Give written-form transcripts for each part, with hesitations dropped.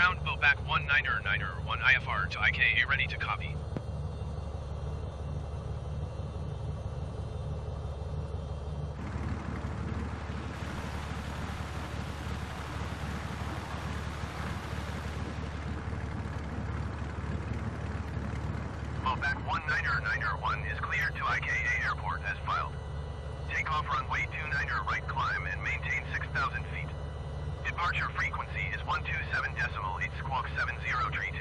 Ground Boback 1991 IFR to IKA ready to copy. Boback 1991 is cleared to IKA Airport as filed. Takeoff runway 29 right climb and maintain 6,000 feet. Departure frequency is 127.8 squawk 7032.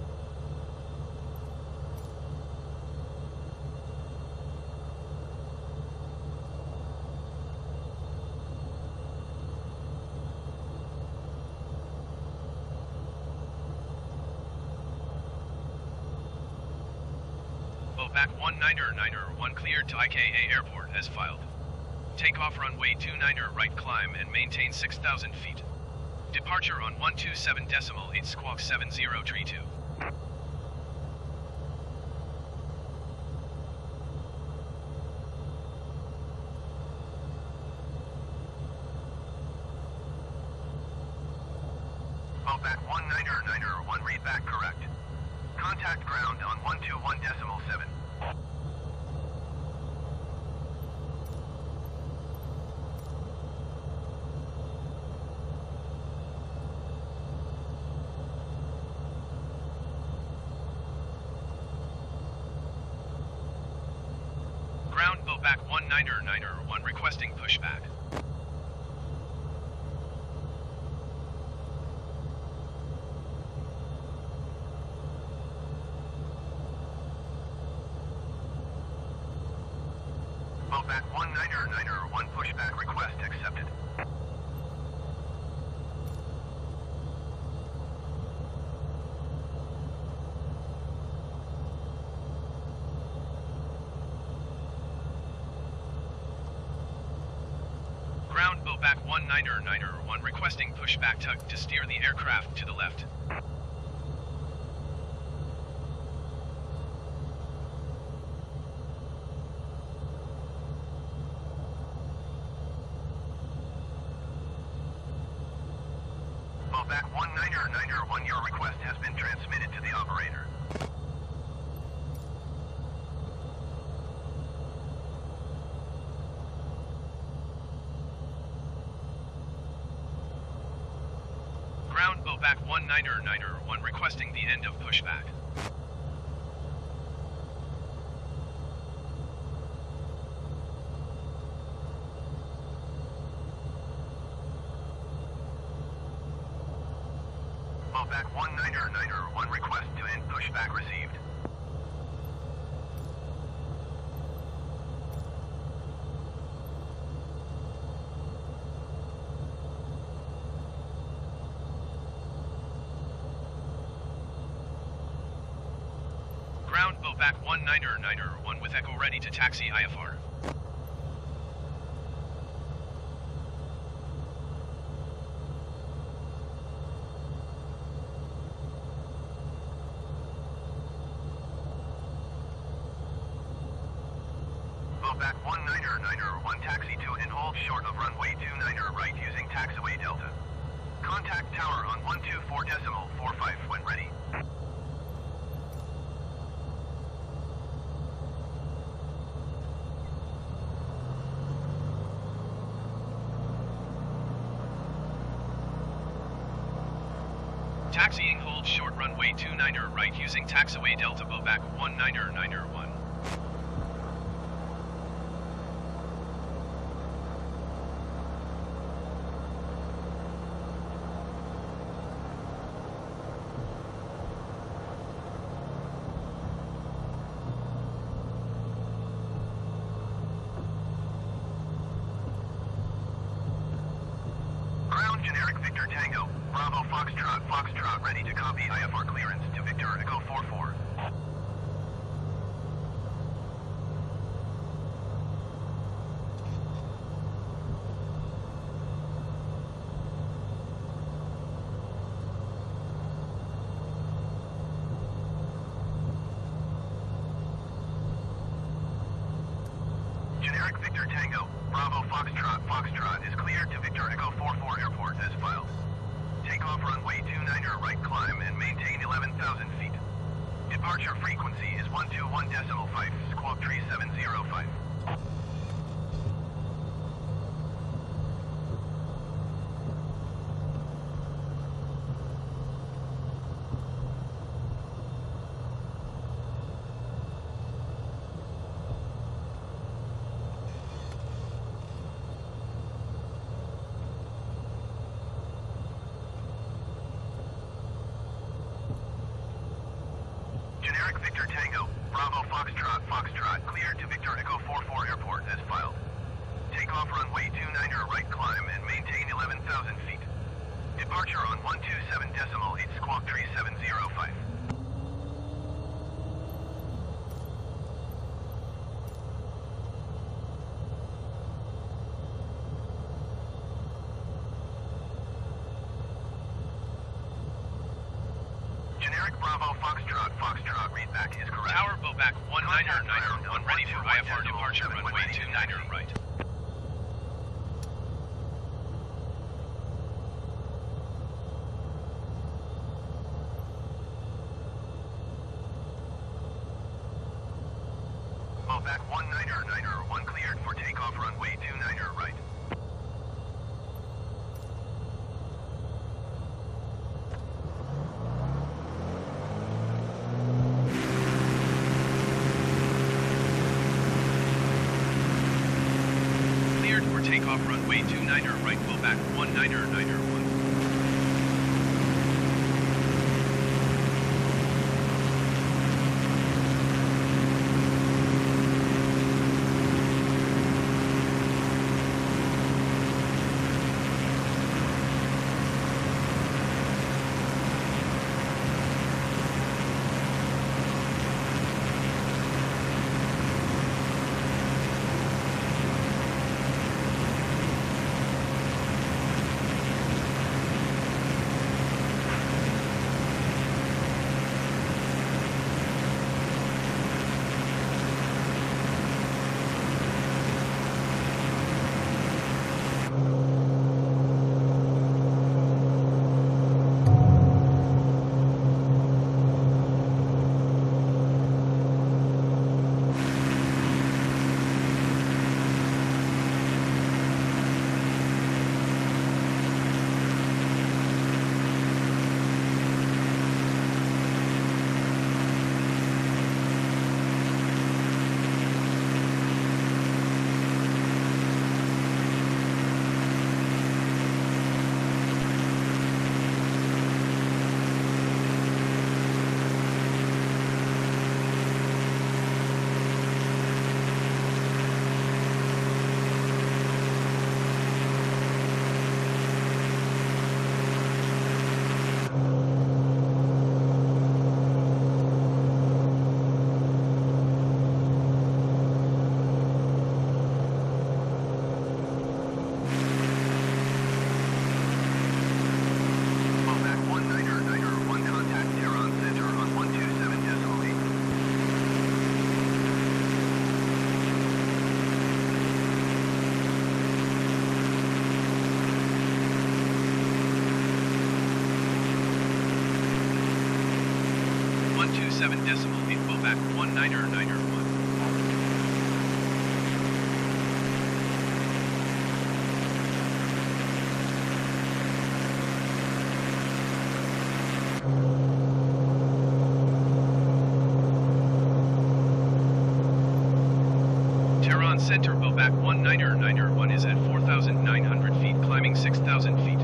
Boback 1991 cleared to IKA Airport as filed. Takeoff runway 29 right climb and maintain 6,000 feet. Departure on 127.8 squawk 7032. Boback 1991 read back correct. Contact ground on 121.7. Ground Boback 1991 requesting pushback. Boback 1991 pushback request accepted. Ground Boback 1991 requesting pushback tug to steer the aircraft to the left. Boback 1991, your request has been transmitted to the operator. Ground Boback 1991 requesting the end of pushback. Boback 1991 request to end pushback received. Ground Boback 1991 with Echo ready to taxi IFR. Boback 1991 taxi to and hold short of runway 29 right using taxiway Delta. Contact tower on 124.45 when ready. Taxiing hold short runway 29 right using taxiway Delta Boback 1991. Ground generic Victor Tango, Bravo Foxtrot ready to copy IFR clearance to Victor Echo 44. Generic Victor Tango, Bravo Foxtrot is cleared to Victor Echo 44 Airport as filed. Takeoff runway 29 right climb. Departure frequency is 121.5, squawk 3705. Generic Victor Tango, Bravo Foxtrot, Foxtrot, cleared to Victor Echo 44 Airport as filed. Takeoff runway 29er right climb and maintain 11,000 feet. Departure on 127.8 squawk 3705. Generic Bravo Foxtrot, Foxtrot, read back is correct. Tower Boback 199 ready for IFR departure runway 29er right. Boback 199 cleared for takeoff runway 29er right. Cleared for takeoff runway 29er right, Boback 199 1. .8 Boback 199er 1. Tehran Center Boback 199er 1 is at 4,900 feet, climbing 6,000 feet.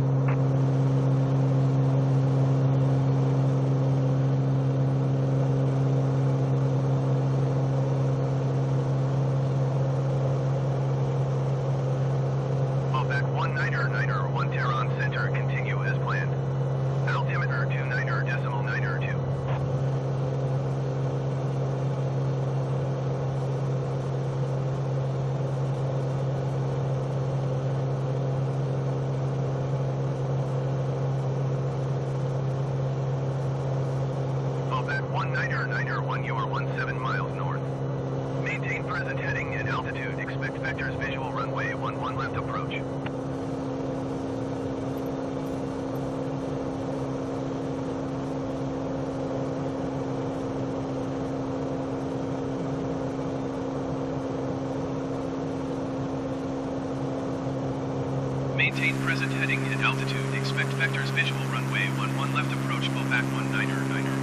present heading and altitude. Expect vectors visual runway 11 left approach Bowback 19er.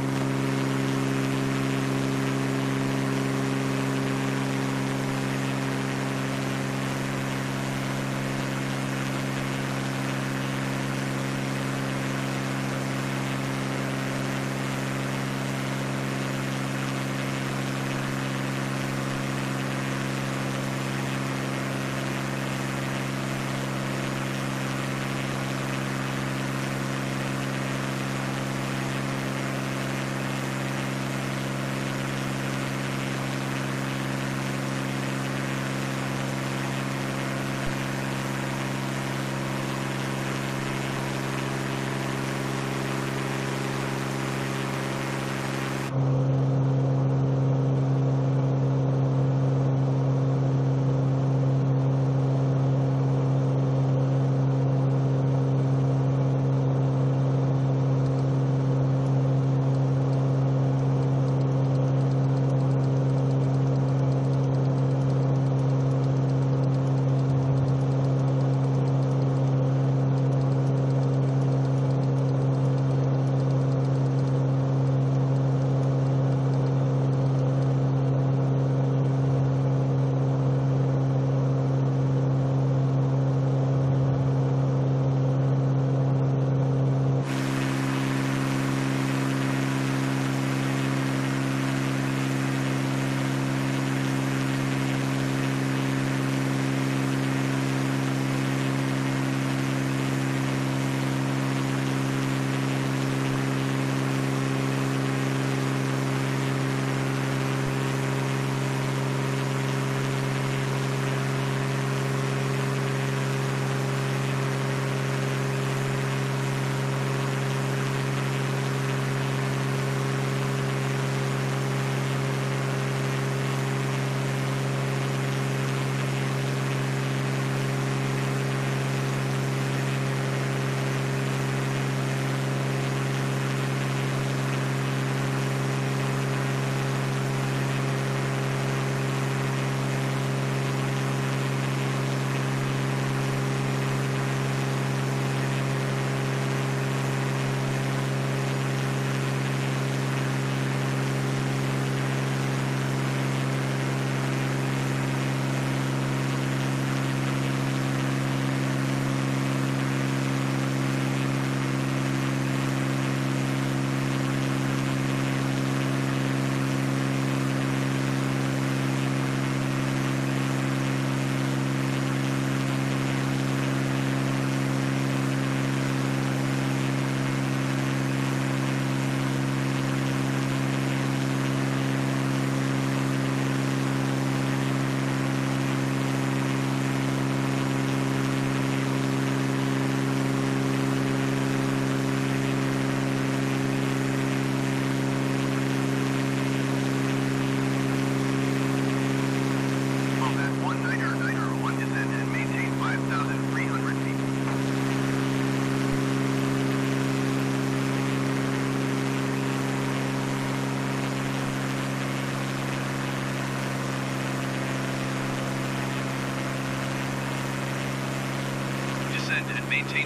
And maintain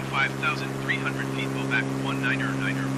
5,300 feet. Bowback 19er.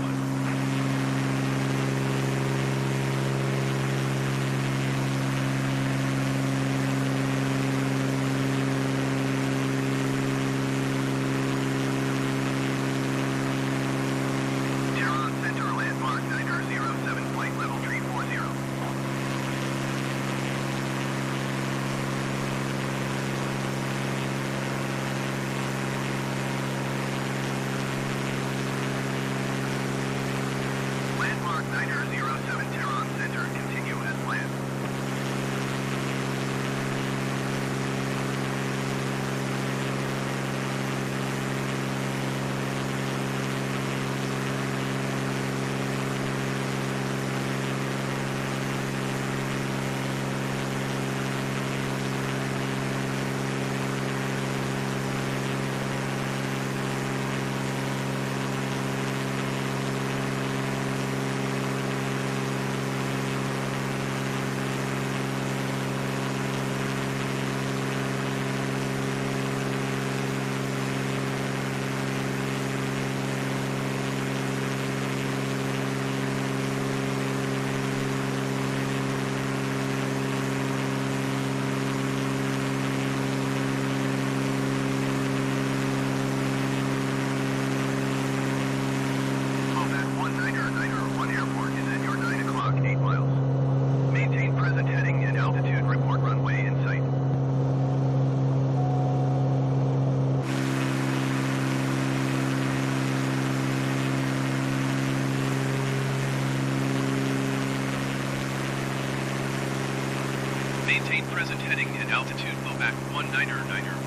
present heading and altitude Bowback 1991.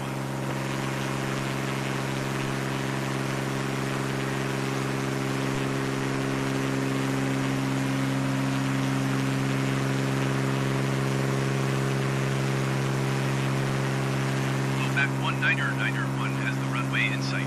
Bowback 1991 has the runway in sight.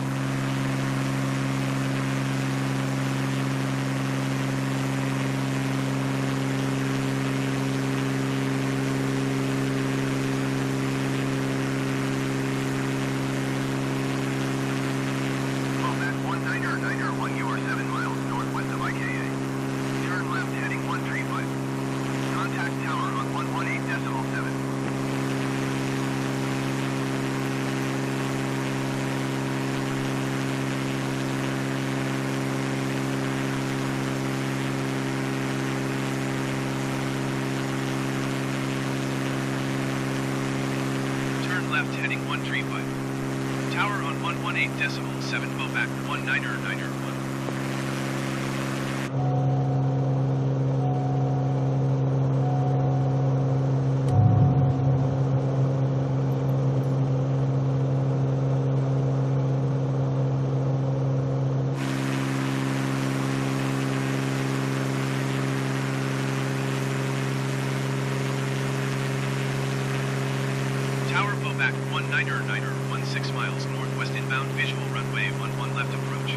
Left heading 135. Tower on 118.7 Bowback 1991. Tower Bowback 1991, 6 miles northwest inbound visual runway 11 left approach.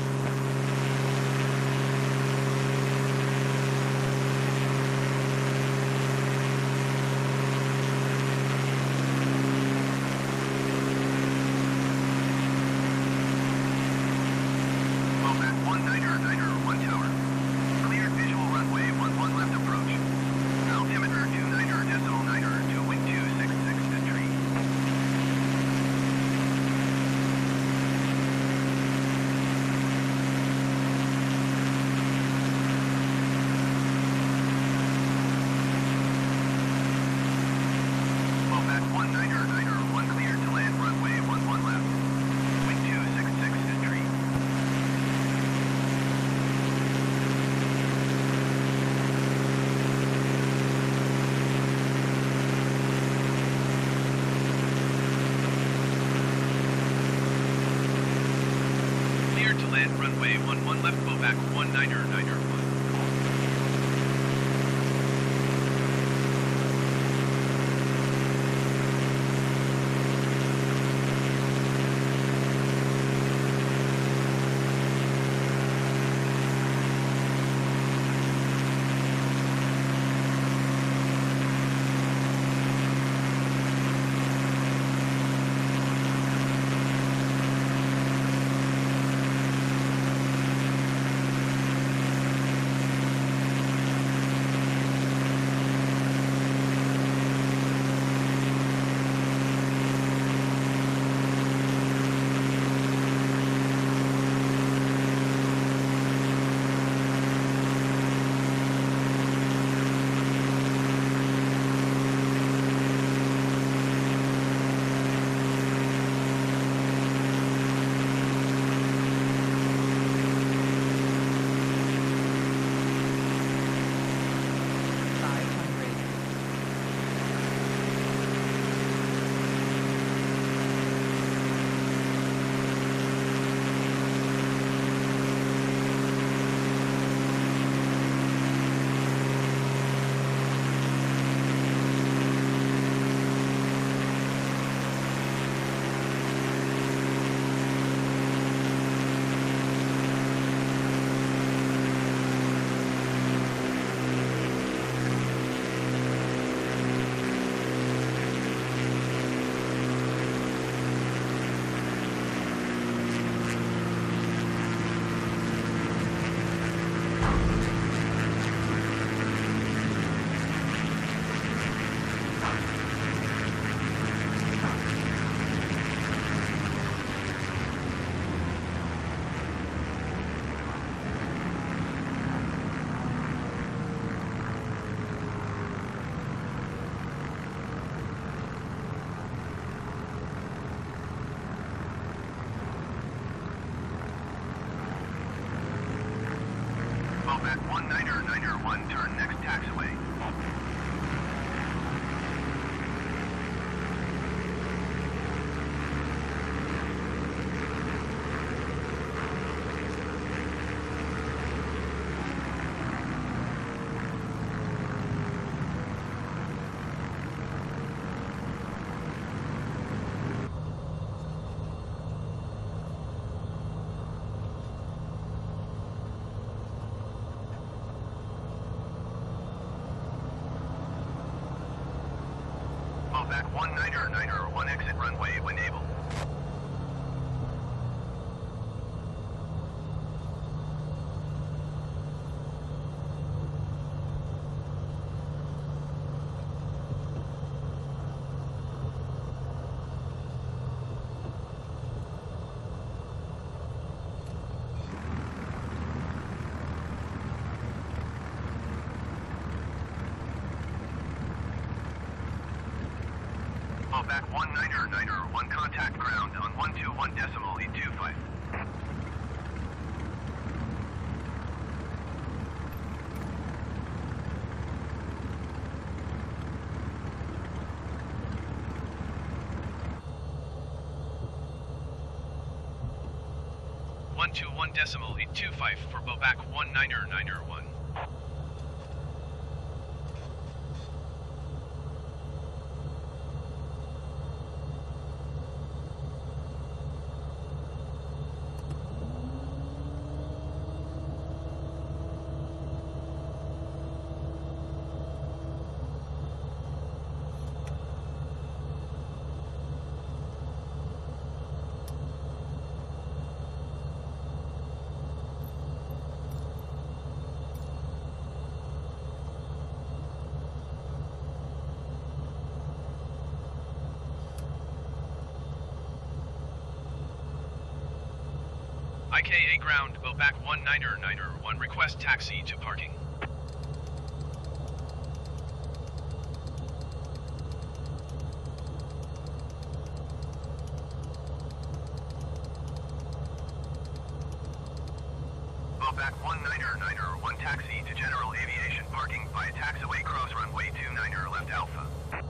Bowback 1991 tower. Cleared visual runway 11 left approach. Altimeter 29.9 wind 266 entry. Bowback 1991 cleared to land runway 11 left. Wind 266 entry. Cleared to land runway 11 left Bowback 1991. Bowback 1991, turn next taxiway. runway when able. Back 1 contact ground on 121.825. to 1.825 for Bobak 199er1. IKA ground, Bobak 199er1, request taxi to parking. Bobak 199er1, taxi to general aviation parking via taxiway cross runway 29er left alpha.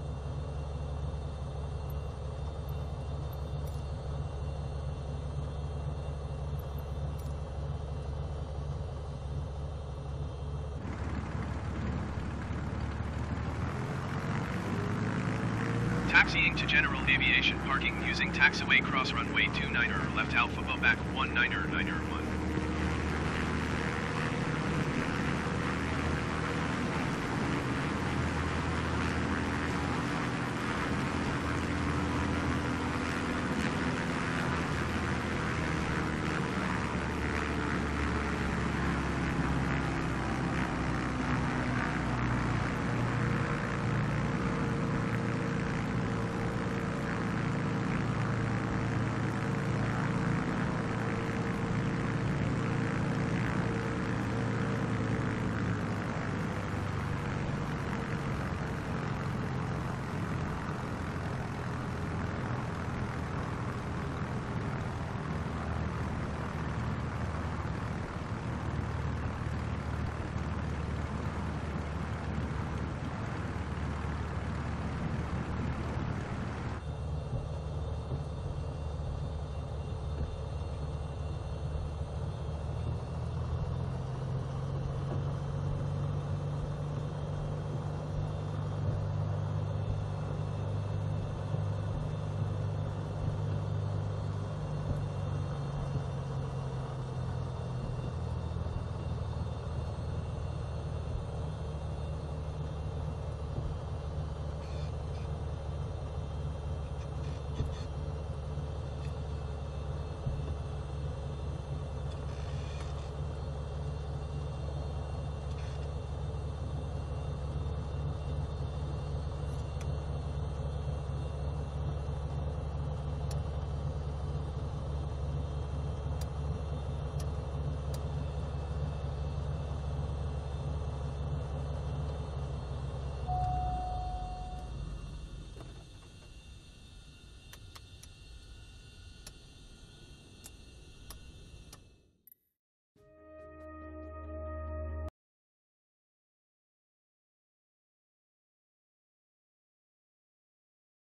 Taxiing to general aviation parking using taxiway cross runway 29er left alpha Bobak 199er.